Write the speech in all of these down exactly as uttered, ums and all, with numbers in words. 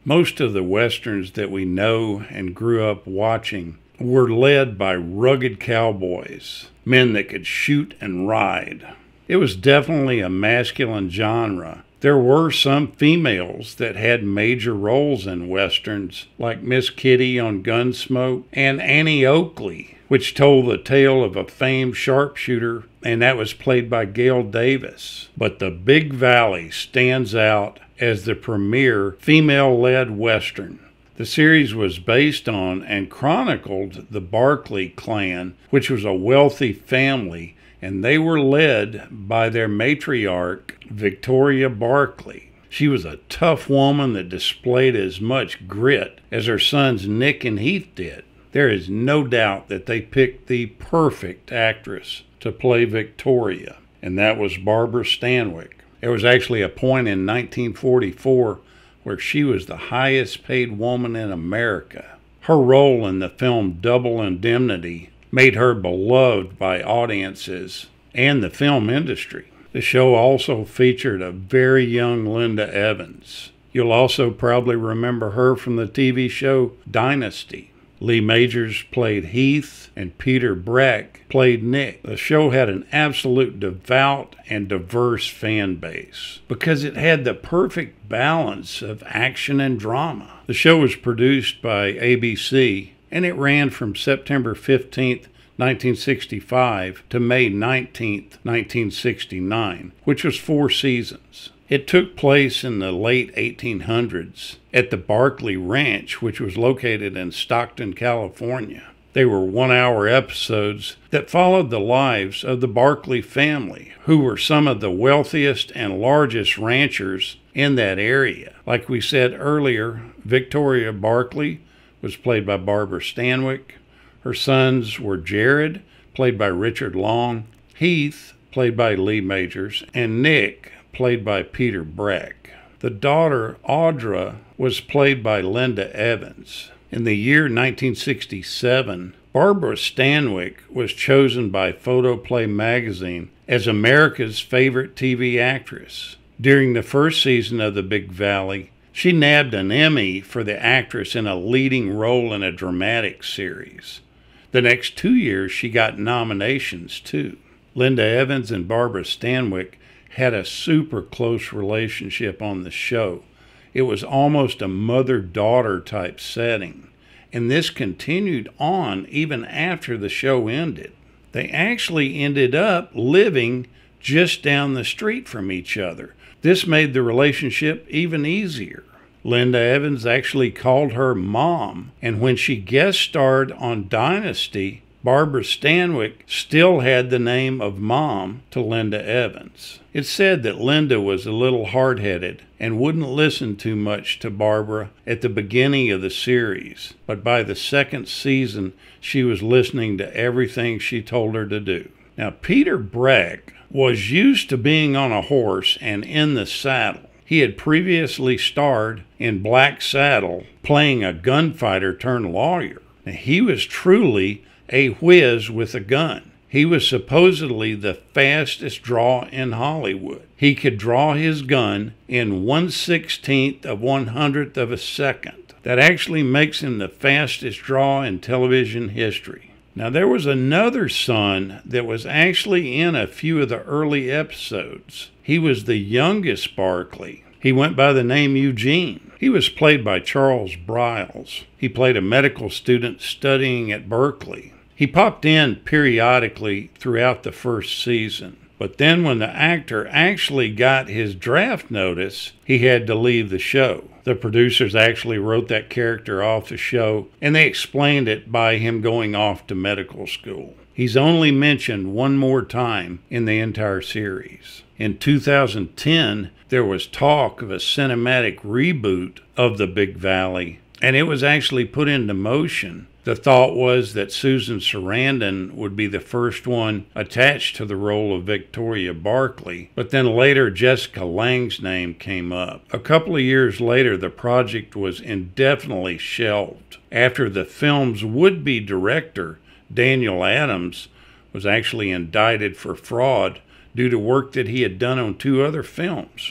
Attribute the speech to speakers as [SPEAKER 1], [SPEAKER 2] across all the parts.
[SPEAKER 1] Most of the westerns that we know and grew up watching were led by rugged cowboys, men that could shoot and ride. It was definitely a masculine genre. There were some females that had major roles in westerns, like Miss Kitty on Gunsmoke and Annie Oakley, which told the tale of a famed sharpshooter, and that was played by Gail Davis. But The Big Valley stands out as the premier female-led western. The series was based on and chronicled the Barkley clan, which was a wealthy family, and they were led by their matriarch, Victoria Barkley. She was a tough woman that displayed as much grit as her sons Nick and Heath did. There is no doubt that they picked the perfect actress to play Victoria, and that was Barbara Stanwyck. There was actually a point in nineteen forty-four where she was the highest paid woman in America. Her role in the film Double Indemnity made her beloved by audiences and the film industry. The show also featured a very young Linda Evans. You'll also probably remember her from the T V show Dynasty. Lee Majors played Heath, and Peter Breck played Nick. The show had an absolute devout and diverse fan base because it had the perfect balance of action and drama. The show was produced by A B C, and it ran from September fifteenth, nineteen sixty-five to May nineteenth, nineteen sixty-nine, which was four seasons. It took place in the late eighteen hundreds at the Barkley Ranch, which was located in Stockton, California. They were one-hour episodes that followed the lives of the Barkley family, who were some of the wealthiest and largest ranchers in that area. Like we said earlier, Victoria Barkley was played by Barbara Stanwyck. Her sons were Jared, played by Richard Long, Heath, played by Lee Majors, and Nick, played by Peter Breck. The daughter, Audra, was played by Linda Evans. In the year nineteen sixty-seven, Barbara Stanwyck was chosen by Photoplay magazine as America's favorite T V actress. During the first season of The Big Valley, she nabbed an Emmy for the actress in a leading role in a dramatic series. The next two years, she got nominations too. Linda Evans and Barbara Stanwyck had a super close relationship on the show. It was almost a mother-daughter type setting, and this continued on even after the show ended. They actually ended up living just down the street from each other. This made the relationship even easier. Linda Evans actually called her mom, and when she guest starred on Dynasty, Barbara Stanwyck still had the name of mom to Linda Evans. It's said that Linda was a little hard-headed and wouldn't listen too much to Barbara at the beginning of the series, but by the second season, she was listening to everything she told her to do. Now, Peter Breck was used to being on a horse and in the saddle. He had previously starred in Black Saddle, playing a gunfighter turned lawyer. Now, he was truly a whiz with a gun. He was supposedly the fastest draw in Hollywood. He could draw his gun in one sixteenth of one hundredth of a second. That actually makes him the fastest draw in television history. Now, there was another son that was actually in a few of the early episodes. He was the youngest Barkley. He went by the name Eugene. He was played by Charles Briles. He played a medical student studying at Berkeley. He popped in periodically throughout the first season, but then when the actor actually got his draft notice, he had to leave the show. The producers actually wrote that character off the show, and they explained it by him going off to medical school. He's only mentioned one more time in the entire series. In two thousand ten, there was talk of a cinematic reboot of The Big Valley, and it was actually put into motion. The thought was that Susan Sarandon would be the first one attached to the role of Victoria Barkley, but then later Jessica Lange's name came up. A couple of years later, the project was indefinitely shelved after the film's would-be director, Daniel Adams, was actually indicted for fraud due to work that he had done on two other films.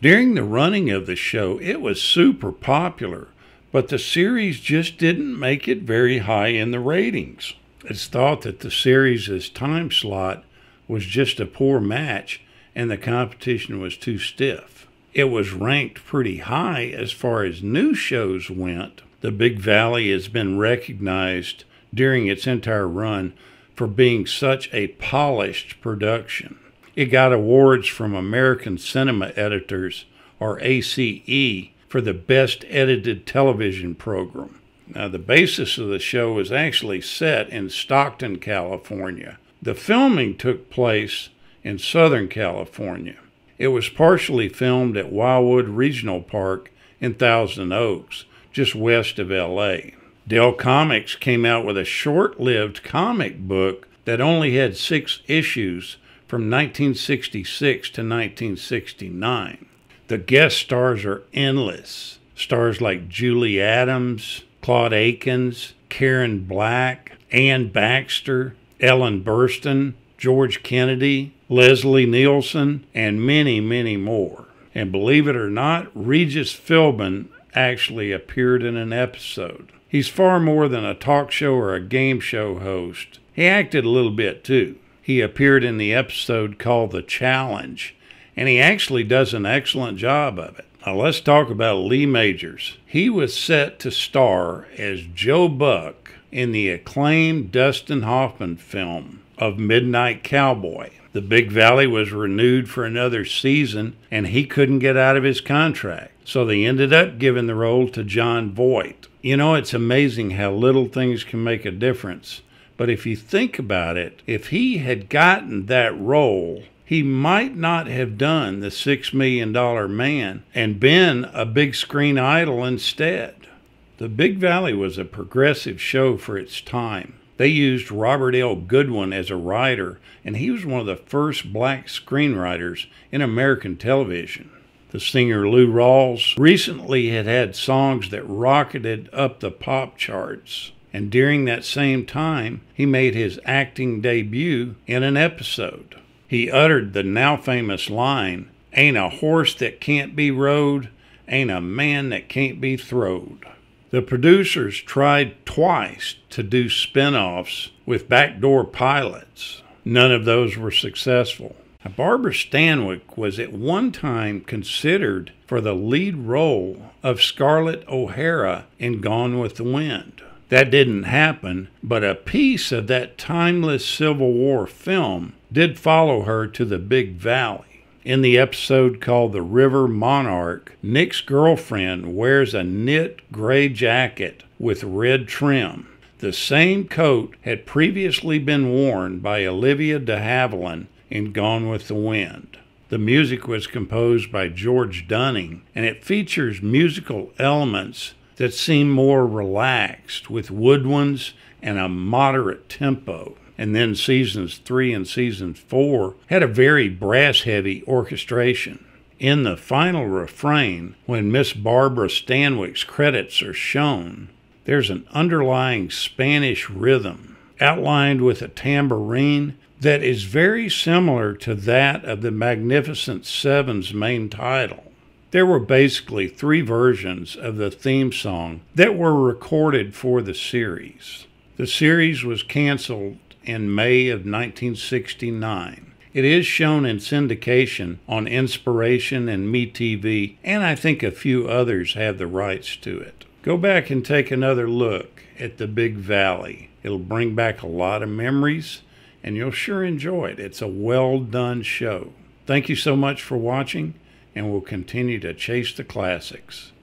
[SPEAKER 1] During the running of the show, it was super popular, but the series just didn't make it very high in the ratings. It's thought that the series' time slot was just a poor match and the competition was too stiff. It was ranked pretty high as far as new shows went. The Big Valley has been recognized during its entire run for being such a polished production. It got awards from American Cinema Editors, or A C E, for the best edited television program. Now, the basis of the show was actually set in Stockton, California. The filming took place in Southern California. It was partially filmed at Wildwood Regional Park in Thousand Oaks, just west of L A. Dell Comics came out with a short-lived comic book that only had six issues from nineteen sixty-six to nineteen sixty-nine. The guest stars are endless. Stars like Julie Adams, Claude Akins, Karen Black, Ann Baxter, Ellen Burstyn, George Kennedy, Leslie Nielsen, and many, many more. And believe it or not, Regis Philbin actually appeared in an episode. He's far more than a talk show or a game show host. He acted a little bit too. He appeared in the episode called The Challenge, and he actually does an excellent job of it. Now let's talk about Lee Majors. He was set to star as Joe Buck in the acclaimed Dustin Hoffman film of Midnight Cowboy. The Big Valley was renewed for another season, and he couldn't get out of his contract. So they ended up giving the role to Jon Voight. You know, it's amazing how little things can make a difference. But if you think about it, if he had gotten that role, he might not have done the Six Million Dollar Man and been a big screen idol instead. The Big Valley was a progressive show for its time. They used Robert L. Goodwin as a writer, and he was one of the first black screenwriters in American television. The singer Lou Rawls recently had had songs that rocketed up the pop charts. And during that same time, he made his acting debut in an episode. He uttered the now famous line, "Ain't a horse that can't be rode, ain't a man that can't be throwed." The producers tried twice to do spin-offs with backdoor pilots. None of those were successful. Now, Barbara Stanwyck was at one time considered for the lead role of Scarlett O'Hara in Gone with the Wind. That didn't happen, but a piece of that timeless Civil War film did follow her to the Big Valley. In the episode called The River Monarch, Nick's girlfriend wears a knit gray jacket with red trim. The same coat had previously been worn by Olivia de Havilland in Gone with the Wind. The music was composed by George Dunning, and it features musical elements that seem more relaxed, with woodwinds and a moderate tempo. And then seasons three and season four had a very brass-heavy orchestration. In the final refrain, when Miss Barbara Stanwyck's credits are shown, there's an underlying Spanish rhythm, outlined with a tambourine that is very similar to that of the Magnificent Seven's main title. There were basically three versions of the theme song that were recorded for the series. The series was canceled in May of nineteen sixty-nine. It is shown in syndication on Inspiration and MeTV, and I think a few others have the rights to it. Go back and take another look at the Big Valley. It'll bring back a lot of memories, and you'll sure enjoy it. It's a well-done show. Thank you so much for watching, and we'll continue to chase the classics.